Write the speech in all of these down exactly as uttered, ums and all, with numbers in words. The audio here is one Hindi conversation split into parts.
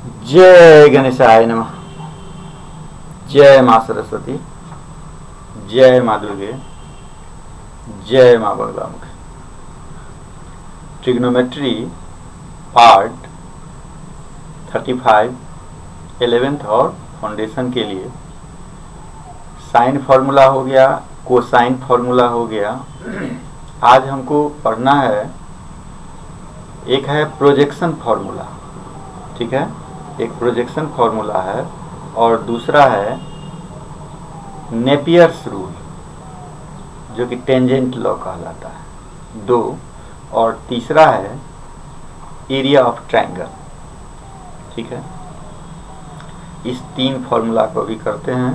जय गणेशाय नमः। जय माँ सरस्वती, जय माँ दुर्गे, जय माँ Baglamukhi. Trigonometry part thirty five eleventh और फाउंडेशन के लिए साइन फार्मूला हो गया, कोसाइन फार्मूला हो गया। आज हमको पढ़ना है, एक है प्रोजेक्शन फार्मूला, ठीक है, एक प्रोजेक्शन फार्मूला है, और दूसरा है नेपियर्स रूल जो कि टेंजेंट लॉ कहलाता है, दो, और तीसरा है एरिया ऑफ ट्रायंगल, ठीक है। इस तीन फार्मूला को भी करते हैं।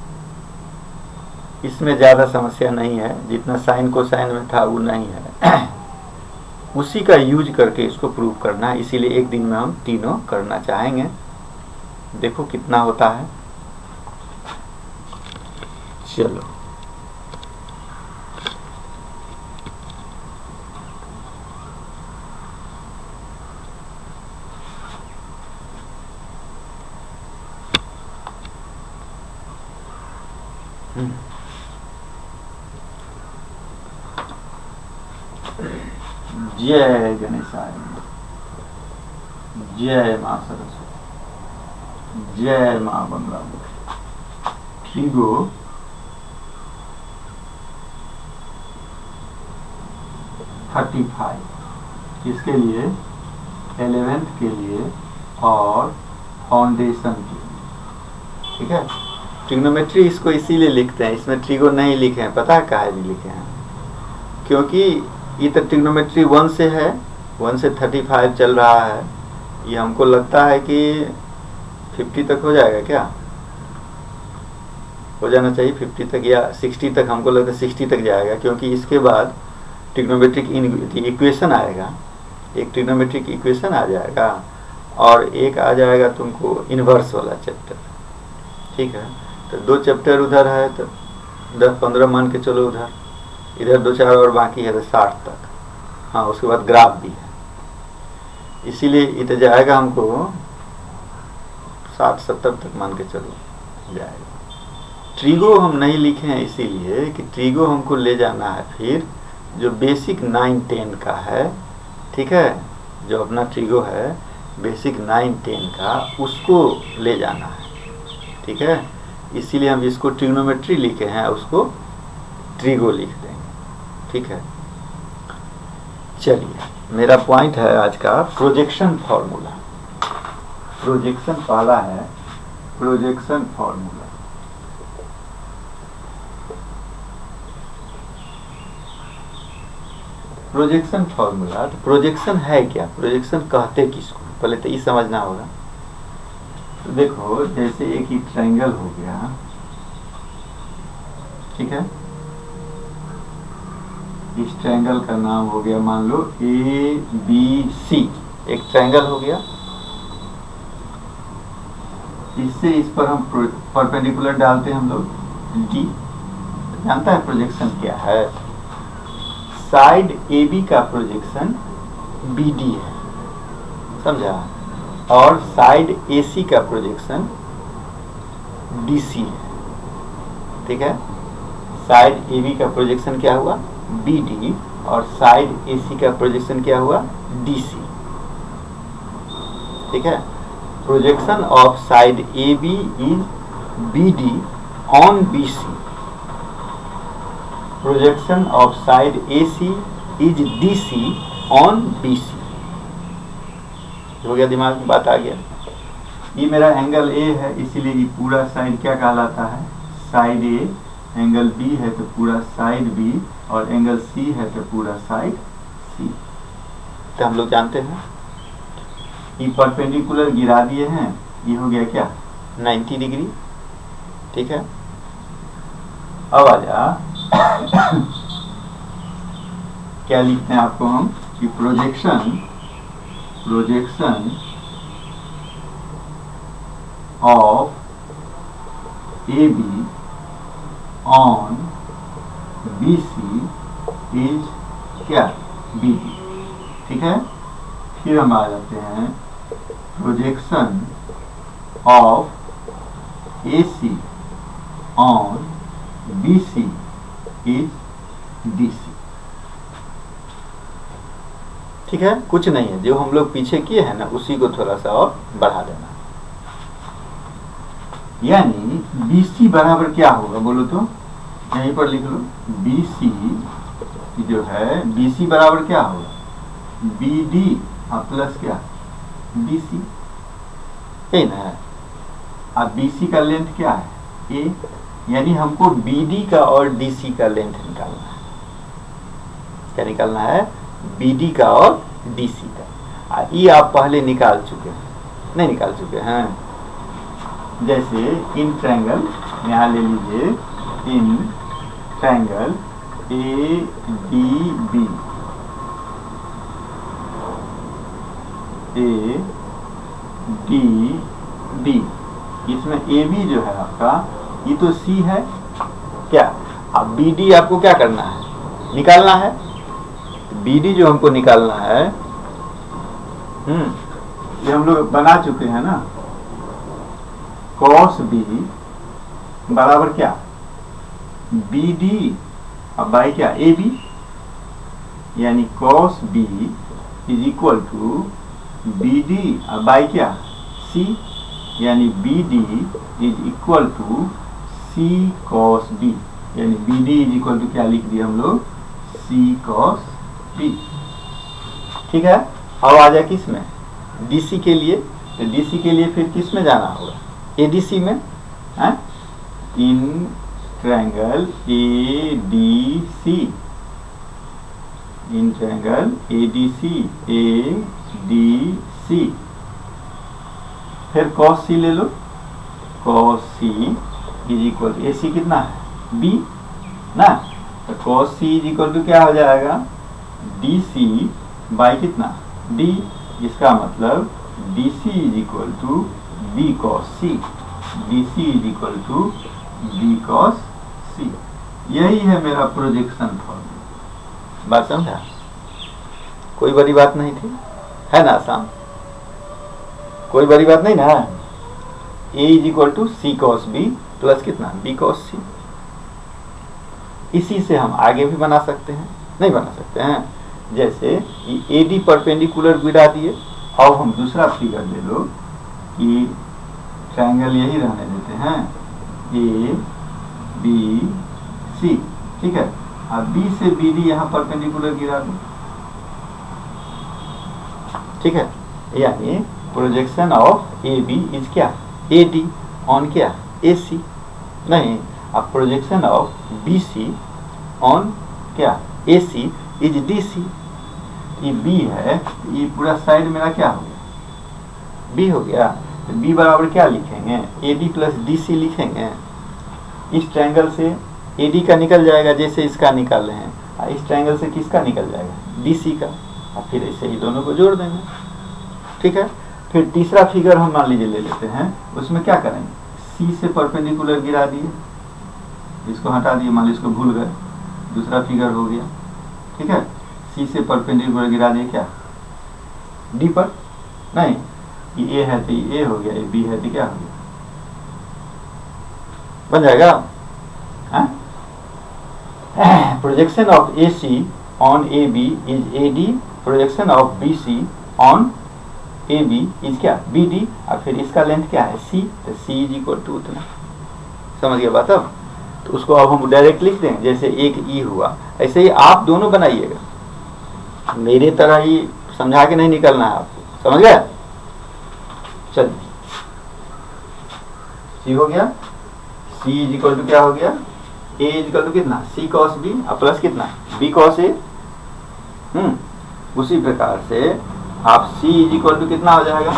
इसमें ज़्यादा समस्या नहीं है, जितना साइन कोसाइन में था वो नहीं है। उसी का यूज करके इसको प्रूव करना है, इसीलिए एक दिन में हम तीनों करना चाहेंगे। देखो कितना होता है। चलो जय गणेशाय, जय माँ सरस्वती, जय माँ बगलामुखी। ट्रिगो थर्टी फाइव इसके लिए, एलेवेंथ के लिए और फाउंडेशन के लिए, ठीक है। ट्रिग्नोमेट्री इसको इसीलिए लिखते हैं, इसमें ट्रिगो नहीं लिखे हैं, पता है काहे भी लिखे हैं, क्योंकि ये तो ट्रिग्नोमेट्री वन से है, वन से थर्टी फाइव चल रहा है। ये हमको लगता है कि फिफ्टी तक हो जाएगा, क्या हो जाना चाहिए फिफ्टी तक या सिक्सटी तक, हमको लगता है सिक्सटी तक जाएगा, क्योंकि इसके बाद ट्रिग्नोमेट्रिक इक्वेशन आएगा, एक ट्रिग्नोमेट्रिक इक्वेशन आ जाएगा और एक आ जाएगा तुमको इन्वर्स वाला चैप्टर, ठीक है। तो दो चैप्टर उधर है, तो दस पंद्रह मान के चलो उधर, इधर दो चार और बाकी है, तो साठ तक। हाँ, उसके बाद ग्राफ भी है, इसीलिए इधर जाएगा हमको साठ सत्तर तक मान के चलो जाएगा। ट्रिगो हम नहीं लिखे हैं इसीलिए कि ट्रिगो हमको ले जाना है फिर जो बेसिक नाइन टेन का है, ठीक है, जो अपना ट्रिगो है बेसिक नाइन टेन का, उसको ले जाना है, ठीक है। इसीलिए हम इसको ट्रिग्नोमेट्री लिखे हैं, उसको ट्रिगो लिख देंगे, ठीक है। चलिए, मेरा पॉइंट है आज का प्रोजेक्शन फार्मूला। प्रोजेक्शन पहला है प्रोजेक्शन फार्मूला। प्रोजेक्शन फार्मूला, तो प्रोजेक्शन है क्या, प्रोजेक्शन कहते किसको, पहले तो ये समझना होगा। तो देखो, जैसे एक ही ट्रायंगल हो गया, ठीक है, इस ट्रायंगल का नाम हो गया मान लो ए बी सी, एक ट्रायंगल हो गया। इससे इस पर हम परपेंडिकुलर डालते हैं हम लोग डी। जानता है प्रोजेक्शन क्या है? साइड ए बी का प्रोजेक्शन बी डी है, समझा, और साइड ए सी का प्रोजेक्शन डी सी है, ठीक है। साइड ए बी का प्रोजेक्शन क्या हुआ, बी डी, और साइड ए सी का प्रोजेक्शन क्या हुआ, डी सी, ठीक है। Projection of side A B is B D on B C, projection of side A C is D C on B C. हो गया, दिमाग में बात आ गया। ये मेरा एंगल ए है, इसीलिए ये पूरा साइड क्या कहलाता है, साइड ए। एंगल बी है तो पूरा साइड बी, और एंगल सी है तो पूरा साइड सी। तो हम लोग जानते हैं ये परपेंडिकुलर गिरा दिए हैं, ये हो गया क्या, नाइन्टी डिग्री, ठीक है। अब आ जा क्या लिखते हैं आपको हम कि projection projection of A B on B C is क्या, बी डी, ठीक है। फिर हम आ जाते हैं projection of A C on B C is D C. ठीक है, कुछ नहीं है, जो हम लोग पीछे किए हैं ना उसी को थोड़ा सा और बढ़ा देना। यानी बी सी बराबर क्या होगा बोलो तो, यहीं पर लिख लो, बी सी जो है बी सी बराबर क्या होगा, बी डी प्लस क्या बी सी, यही ना है। अब बी सी का लेंथ क्या है ए, यानी हमको बी डी का और डी सी का लेंथ निकालना है। क्या निकालना है, बी डी का और डी सी का। ये आप पहले निकाल चुके हैं, नहीं निकाल चुके हैं। जैसे इन ट्रायंगल यहाँ ले लीजिए, in triangle A D B, A D D, इसमें ए बी जो है आपका ये तो सी है क्या। अब बी डी आपको क्या करना है, निकालना है। बी डी जो हमको निकालना है, हम्म ये हम लोग बना चुके हैं ना, कॉस बी बराबर क्या बी डी अब बाई क्या ए बी, यानी cos B is equal to B D अब बाई क्या सी, यानी B D is equal to C cos B, यानी B D is equal to क्या लिख दिया हम लोग, सी कॉस बी। ठीक है, अब आ जाए किस में, डीसी के लिए। तो डीसी के लिए फिर किस में जाना होगा, एडीसी में है, in triangle A D C, in triangle A D C, A D C, फिर कॉस सी ले लो, cos C is equal to A C कितना है बी ना, तो cos C is equal to क्या हो जाएगा, डी सी बाई कितना डी, इसका मतलब D C is equal to B cos C, D C is equal to B cos C. यही है मेरा प्रोजेक्शन फॉर्मूला। बात समझा, कोई बड़ी बात नहीं थी, है ना आसान, कोई बड़ी बात नहीं ना। A is equal to C cos B plus कितना बी कॉस सी। इसी से हम आगे भी बना सकते हैं, नहीं बना सकते हैं, जैसे ए डी परपेंडिकुलर गिरा दिए। अब हम दूसरा फिगर ले लो कि ट्रायंगल यही रहने देते हैं ए बी सी, ठीक है। अब बी से बी डी यहाँ परपेंडिकुलर गिरा दो, ठीक है। यानी projection of A B is क्या ए डी ऑन क्या ए सी, नहीं, अब projection of B C on क्या ए सी इज डी सी। ये बी है, ये पूरा साइड मेरा क्या हो गया बी हो गया, तो बी बराबर क्या लिखेंगे A D plus D C लिखेंगे। इस ट्रायंगल से ए डी का निकल जाएगा जैसे इसका निकाल रहे हैं, इस ट्रायंगल से किसका निकल जाएगा डी सी का, और फिर ऐसे ही दोनों को जोड़ देंगे, ठीक है। फिर तीसरा फिगर हम मान लीजिए ले लेते हैं, उसमें क्या करेंगे, सी से परपेंडिकुलर गिरा दिए, इसको हटा दिए, मान लीजिए इसको भूल गए, दूसरा फिगर हो गया, ठीक है। सी से परपेंडिकुलर गिरा दिए क्या डी पर, नहीं ये ए है तो ये ए हो गया, ये बी है तो क्या हो गया, बन जाएगा। Projection of A C on A B is A D, projection of B C on A B is क्या बी डी, और फिर इसका लेंथ क्या है सी, तो सी इज इक्वल टू उतना। समझ गया बात। अब तो उसको अब हम डायरेक्ट लिख दें, जैसे एक ई हुआ ऐसे ही आप दोनों बनाइएगा, मेरे तरह ही समझा के नहीं निकलना है आपको, समझ गया। चलिए सी हो गया, सी इज इक्वल टू क्या हो गया ए इज इक्वल टू कितना सी कॉस बी प्लस कितना बी कॉस ए। हम्म उसी प्रकार से आप सी इज इक्वल टू कितना हो जाएगा,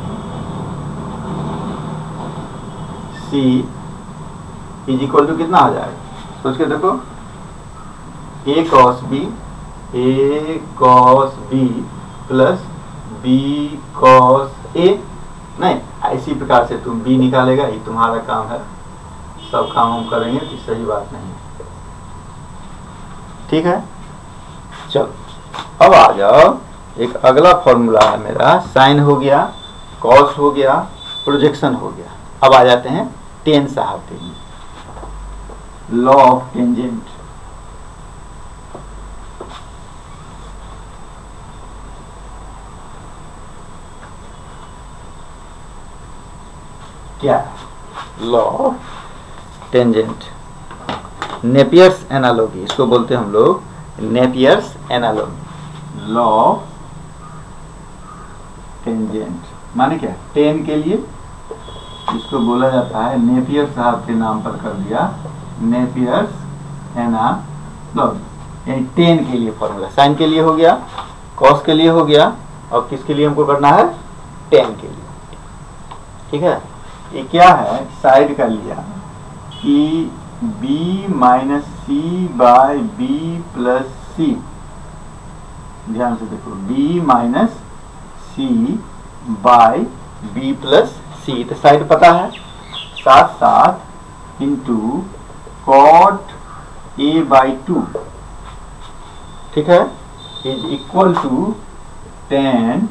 सी इज इक्वल टू कितना हो जाएगा, सोच के देखो, A cos B, A cos B plus B cos A. नहीं, इसी प्रकार से तुम बी निकालेगा, ये तुम्हारा काम है, सब काम हम करेंगे तो सही बात नहीं है, ठीक है। चलो अब आ जाओ, एक अगला फॉर्मूला है मेरा, साइन हो गया, कॉस हो गया, प्रोजेक्शन हो गया। अब आ जाते हैं टेन साहब के लिए, लॉ ऑफ टेंजेंट। क्या law of tangent, Napier's analogy, इसको बोलते हैं हम लोग Napier's analogy. Law of tangent माने क्या, टेन के लिए इसको बोला जाता है, नेपियर साहब के नाम पर कर दिया नेपियर्स एनालॉजी, यानी टेन के लिए फॉर्मूला। साइन के लिए हो गया, कॉस के लिए हो गया, और किसके लिए हमको करना है, टेन के लिए। ठीक है, ये क्या है, साइड का लिया कि b minus C by B plus C, ध्यान से देखो, b minus C by B plus C, तो साइड पता है, साथ साथ into cot A by two, ठीक है, is equal to tan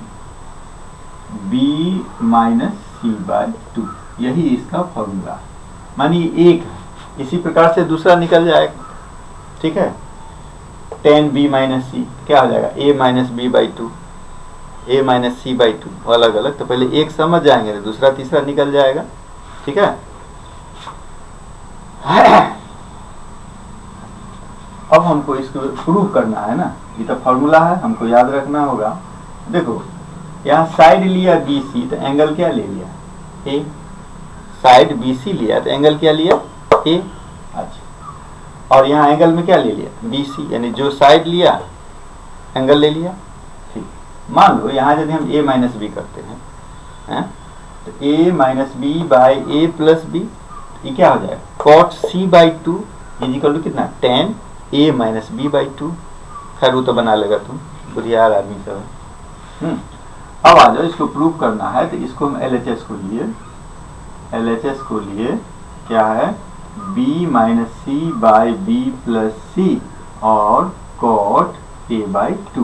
B minus C by two, यही इसका फॉर्मूला। मानिए एक है, इसी प्रकार से दूसरा निकल जाएगा। ठीक है, टेन बी माइनस सी क्या हो जाएगा, A minus B by two, A minus C by two, अलग अलग, तो पहले एक समझ जाएंगे तो दूसरा तीसरा निकल जाएगा। ठीक है, अब हमको इसको प्रूव करना है ना, ये तो फॉर्मूला है, हमको याद रखना होगा। देखो यहाँ साइड लिया बी सी, तो एंगल क्या ले लिया, ए। साइड बी सी लिया तो एंगल क्या लिया, ए। अच्छा, और यहाँ एंगल में क्या ले लिया, बी सी, यानी जो साइड लिया एंगल ले लिया। ठीक, मान लो यहाँ यदि हम ए माइनस बी करते हैं, हैं तो A minus B by A plus B, ये क्या हो जाएगा, cot C by two is equal to कितना, tan A minus B by two. खैर वो तो बना लेगा तुम, बुधियार आदमी सब है। हम्म अब आ जाओ, इसको प्रूव करना है, तो इसको हम एल एच एस को लिए, एल एच एस को लिए क्या है, b minus C by B plus C और कॉट ए बाई टू।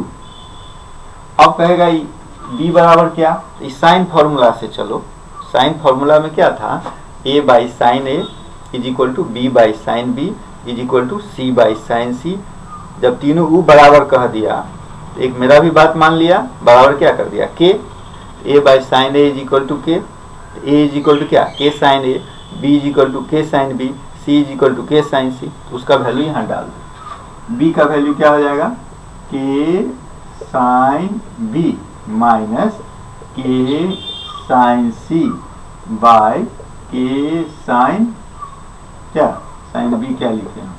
अब कहेगा b बराबर क्या, इस साइन फॉर्मूला से चलो, साइन फॉर्मूला में क्या था, a by sine A is equal to B by sine B is equal to C by sine C. जब तीनों u बराबर कह दिया, एक मेरा भी बात मान लिया, बराबर क्या कर दिया, k, a by sine A is equal to K, a is equal to क्या, K sine A, b is equal to K sine B, c is equal to K sine C, तो उसका वैल्यू यहाँ डाल दो। b का वैल्यू क्या हो जाएगा, K sine B minus K sine C by K sine क्या, साइन बी क्या लिखे हैं,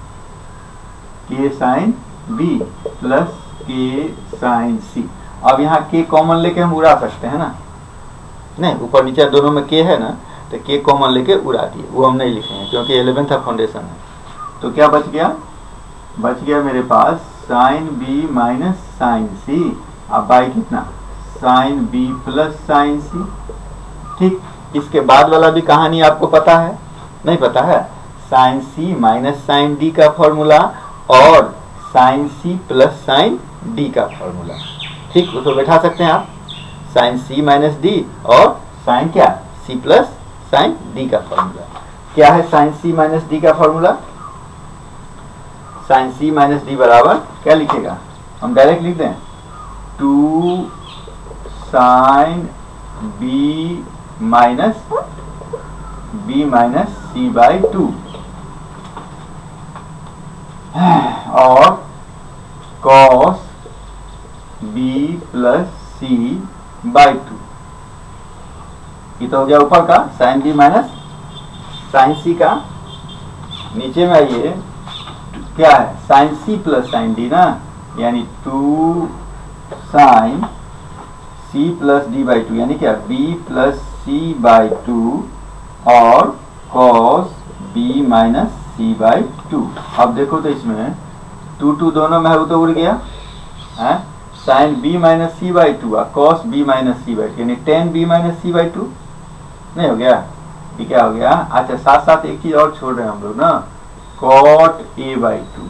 K sine B plus K sine C. अब यहाँ के कॉमन लेके हम उड़ा सकते हैं ना, नहीं ऊपर नीचे दोनों में के है ना, तो के कॉमन लेके उड़ा दिए, वो हम नहीं लिखेंगे क्योंकि इलेवेंथ का फाउंडेशन है। तो क्या बच गया, बच गया मेरे पास sine B minus sine C, अब बाई कितना, sine B plus sine C. ठीक, इसके बाद वाला भी कहानी आपको पता है, नहीं पता है, sine C minus sine D का फॉर्मूला और sine C plus sine D का फॉर्मूला। ठीक, उसको बैठा सकते हैं आप, साइन सी माइनस डी और साइन क्या, सी प्लस साइन डी का फॉर्मूला। क्या है साइन सी माइनस डी का formula, sine C minus D बराबर क्या लिखेगा, हम डायरेक्ट लिख दें, two sine B minus B minus C by two और cos B plus C by two. ये तो हो गया ऊपर का sine B minus sine C का। नीचे में आइए, क्या है sine C plus sine D ना, यानी two sine C plus D by two, यानी क्या B plus C by two और cos B minus C by two. अब देखो तो इसमें टू टू दोनों में है, वो तो उड़ गया है, sine B minus C by two और cos B minus C by two, यानी tan B minus C by two नहीं हो गया, ये क्या हो गया। अच्छा साथ साथ एक चीज और छोड़ रहे हैं हम लोग ना, cot A by two,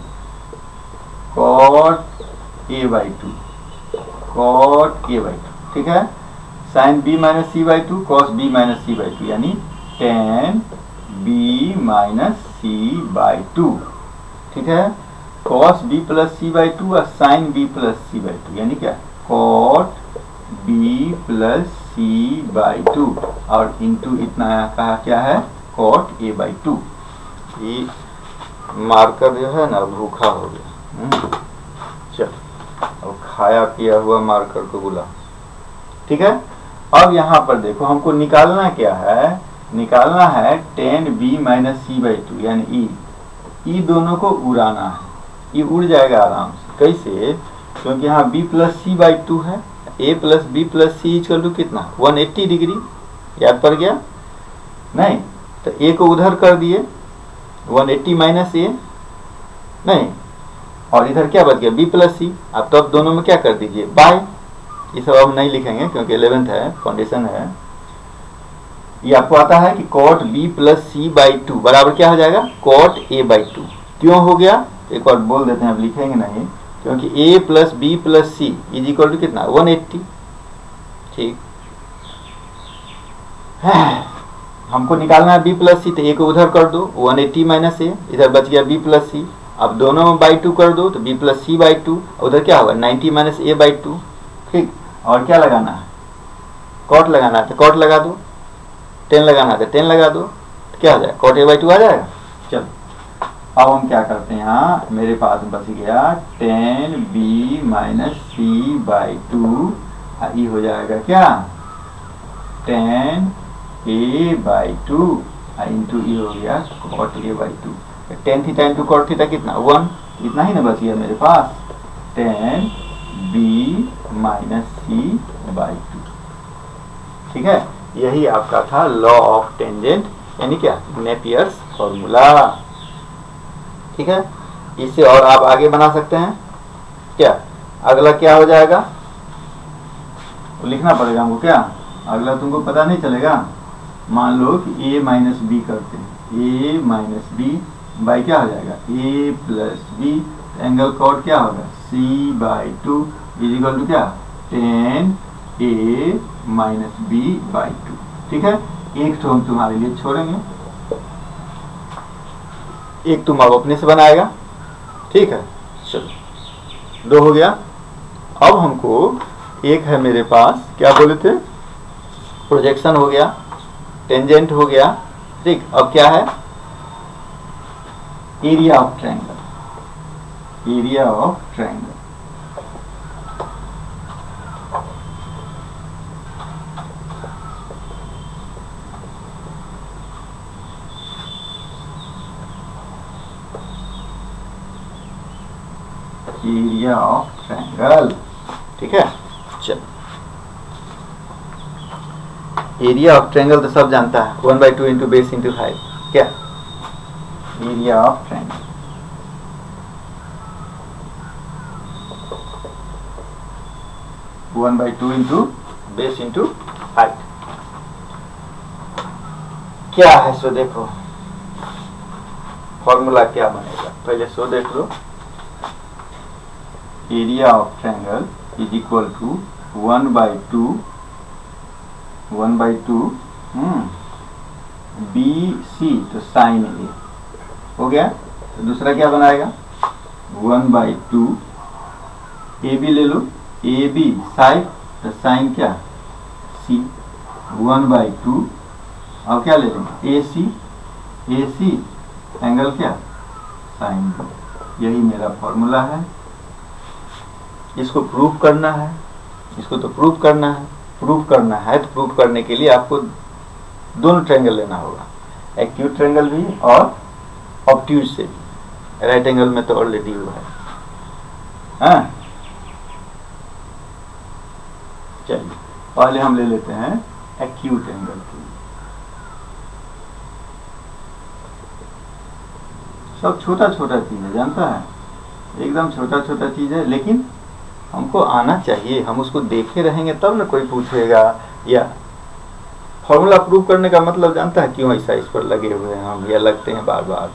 cot A by two, cot A by two, ठीक है। Sine B minus C by two cos B minus C by two, यानी tan B minus C by two. ठीक है, cos B plus C by two और sine B plus C by two, यानी क्या cot B plus C by two, और इंटू इतना कहा क्या है कॉट ए बाई टू। ये मार्कर जो है ना भूखा हो गया, चल अब खाया पिया हुआ मार्कर को बुला। ठीक है, अब यहाँ पर देखो हमको निकालना क्या है, निकालना है tan B minus C by two, यानी ई ई दोनों को उड़ाना है, ये उड़ जाएगा आराम से। कैसे, क्योंकि यहाँ b plus C by two है, a plus B plus C equal to कितना वन एट्टी डिग्री, याद पड़ गया नहीं, तो a को उधर कर दिए वन एट्टी माइनस ए, नहीं, और इधर क्या बच गया b प्लस सी। अब तो अब दोनों में क्या कर दीजिए बाय, ये सब हम नहीं लिखेंगे क्योंकि इलेवेंथ है, फाउंडेशन है। ये आपको आता है कि cot b plus C by two बराबर क्या हो जाएगा कॉट a बाई टू। क्यों हो गया एक बार बोल देते हैं, अब लिखेंगे नहीं, क्योंकि a plus B plus C is equal to कितना वन एट्टी। ठीक है, हमको निकालना है b प्लस सी, तो a को उधर कर दो वन एट्टी माइनस ए, इधर बच गया b प्लस सी। अब दोनों में बाई टू कर दो तो b plus C by two, उधर क्या होगा ninety minus A by two. ठीक, और क्या लगाना है कॉट लगाना है तो कॉट लगा दो, टेन लगाना है तो टेन लगा दो, तो क्या हो जाएगा कॉट ए बाई टू आ जाएगा। चलो अब हम क्या करते हैं, यहाँ मेरे पास बच गया tan B minus C by two, ये हो जाएगा क्या tan A by two into ये हो गया cot A by two. Tan theta into cot theta कितना वन, इतना ही ना बच गया मेरे पास tan B minus C by two. ठीक है, यही आपका था लॉ ऑफ टेंजेंट, यानी क्या नेपियर्स फॉर्मूला। ठीक है, इससे और आप आगे बना सकते हैं। क्या अगला क्या हो जाएगा लिखना पड़ेगा हमको, क्या अगला तुमको पता नहीं चलेगा। मान लो कि a माइनस बी करते हैं, a माइनस बी बाई क्या हो जाएगा a plus B, angle cot क्या होगा c by two is equal to क्या tan a minus B by two. ठीक है, एक तो हम तुम्हारे लिए छोड़ेंगे, एक तुम अब अपने से बनाएगा। ठीक है, चलो दो हो गया। अब हमको एक है मेरे पास क्या बोले थे प्रोजेक्शन हो गया, टेंजेंट हो गया। ठीक, अब क्या है area of triangle, area of triangle. Area of triangle. ठीक है, चलो एरिया ऑफ ट्रायंगल तो सब जानता है, one by two into base into height. क्या area of triangle, one by two into base into height. क्या है सो देखो फॉर्मूला क्या बनेगा, पहले सो देख लो। Area of triangle is equal to one by two one by two B C, तो साइन ए हो गया। तो दूसरा क्या बनाएगा one by two A B ले लो, ए बी साइड तो साइन क्या सी, वन बाई टू और क्या ले लेंगे A C, A C angle क्या साइन बी। यही मेरा फॉर्मूला है, इसको प्रूफ करना है, इसको तो प्रूफ करना है। प्रूफ करना है तो प्रूफ करने के लिए आपको दोनों ट्रायंगल लेना होगा, एक्यूट ट्रायंगल भी और ऑब्ट्यूज से भी। राइट एंगल में तो ऑलरेडी हुआ है। हाँ चलिए पहले हम ले लेते हैं एक्यूट एंगल के लिए। सब छोटा छोटा चीज है, जानता है, एकदम छोटा छोटा चीज है, लेकिन हमको आना चाहिए। हम उसको देखे रहेंगे तब ना कोई पूछेगा। या फॉर्मूला प्रूव करने का मतलब जानता है क्यों ऐसा इस पर लगे हुए हैं हम, या लगते हैं बार बार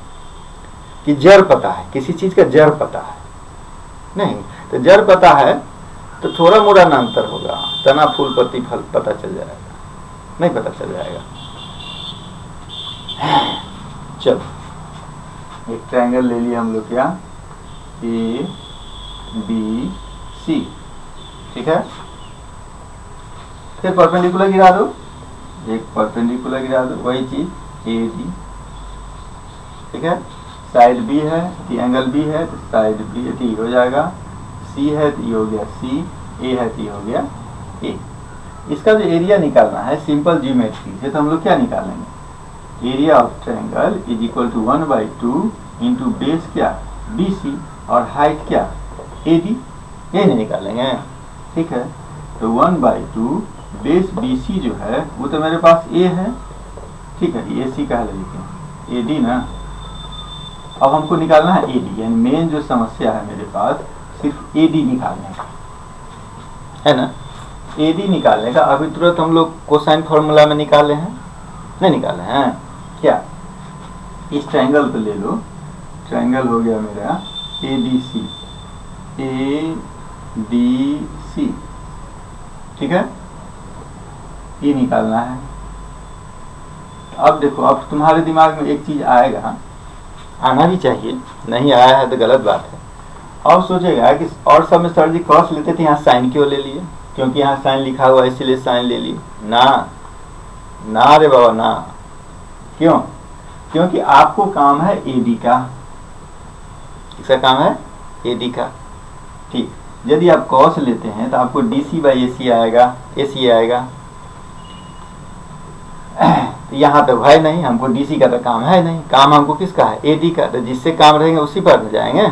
कि जड़ पता है, किसी चीज का जड़ पता है नहीं, तो जड़ पता है तो थोड़ा मोड़ा ना अंतर होगा, तना फूल पत्ती फल पता चल जाएगा, नहीं पता चल जाएगा। चलो एक ट्रायंगल ले लिया हम लोग क्या, ए बी सी, ठीक है। फिर परपेंडिकुलर गिरा दो, एक परपेंडिकुलर गिरा दो, वही चीज ए डी, ठीक है। साइड बी है तो एंगल बी है तो साइड बी टी हो जाएगा, सी है तो ये हो गया सी, ए है तो ये हो गया ए। इसका जो एरिया निकालना है सिंपल ज्योमेट्री से, तो हम लोग क्या निकालेंगे, area of triangle is equal to one by two into base क्या बी सी और हाइट क्या ए डी, ये नहीं निकालेंगे, ठीक है। तो one by two base B C जो है वो तो मेरे पास ए है, ठीक है, ए सी कह लेते ए डी ना। अब हमको निकालना है ए डी, यानी मेन जो समस्या है मेरे पास सिर्फ ए डी निकालने का है ना। ए डी निकालने का अभी तुरंत हम लोग कोसाइन फॉर्मूला में निकाले हैं, नहीं निकाले हैं क्या। इस ट्रायंगल को ले लो, ट्रायंगल हो गया मेरा ए D C, A D C, ठीक है, ये निकालना है। अब देखो, अब तुम्हारे दिमाग में एक चीज आएगा, आना भी चाहिए, नहीं आया है तो गलत बात है। और सोचेगा कि और सब में सर जी कॉस लेते थे, यहाँ साइन क्यों ले लिए, क्योंकि यहाँ साइन लिखा हुआ है इसीलिए साइन ले लिए। ना ना रे बाबा ना, क्यों, क्योंकि आपको काम है ए डी का, किसका काम है, ए डी का, ठीक। यदि आप कॉस लेते हैं तो आपको डी सी बाई ए सी आएगा, ए सी आएगा। तो यहाँ तो है नहीं, हमको डीसी का तो काम है नहीं, काम हमको किसका है, एडी का। तो जिससे काम रहेंगे उसी पर जाएंगे,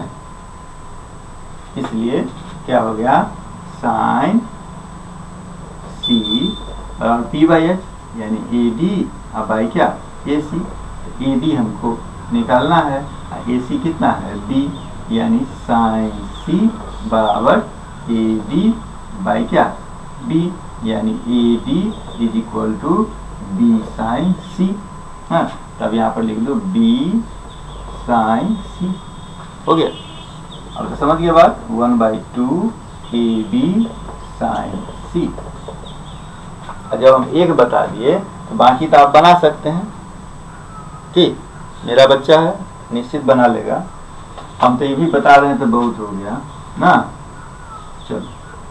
इसलिए क्या हो गया साइन सी और पी बाई एच, यानी ए डी और बाई क्या ए सी। ए डी हमको निकालना है, ए सी कितना है बी, यानी साइन सी बराबर ए डी बाई क्या बी, यानी A D is equal to B sine C. हाँ, तब यहाँ पर लिख दो बी साइन सी, हो गया। अब तो समझ गया बात, one by two A B sine C. जब हम एक बता दिए तो बाकी तो आप बना सकते हैं कि मेरा बच्चा है निश्चित बना लेगा, हम तो ये भी बता रहे हैं तो बहुत हो गया ना। चलो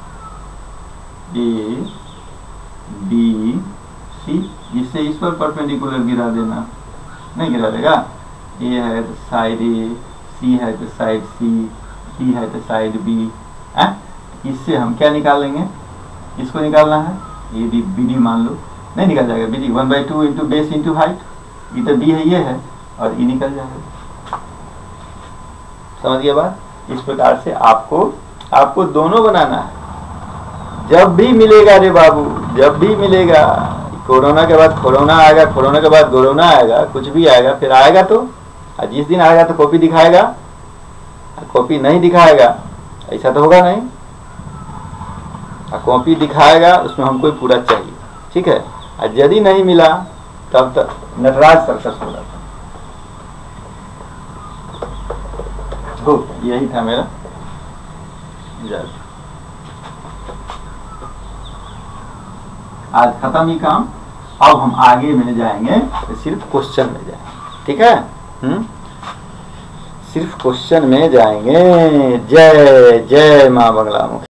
ए बी सी, जिससे इस पर परपेंडिकुलर गिरा देना, नहीं गिरा देगा। ए है तो साइड ए, सी है तो साइड सी, डी है तो साइड बी। इससे हम क्या निकालेंगे, इसको निकालना है, ये डी बी डी मान लो, नहीं निकल जाएगा B D, one by two into base into height, ये तो बी है ये है और ई निकल जाएगा। समझ गया बात। इस प्रकार से आपको आपको दोनों बनाना है। जब भी मिलेगा रे बाबू, जब भी मिलेगा, कोरोना के बाद कोरोना आएगा, कोरोना के बाद कोरोना आएगा, कुछ भी आएगा, फिर आएगा तो जिस दिन आएगा तो कॉपी दिखाएगा, कॉपी नहीं दिखाएगा ऐसा तो होगा नहीं, कॉपी दिखाएगा उसमें हमको पूरा चाहिए, ठीक है। और यदि नहीं मिला तब तक नटराज सर्कस हो जाता। तो यही था मेरा, आज खत्म ही काम। अब हम आगे में जाएंगे तो सिर्फ क्वेश्चन में जाएंगे, ठीक है। हम्म सिर्फ क्वेश्चन में जाएंगे। जय जय माँ बंगला मुखी।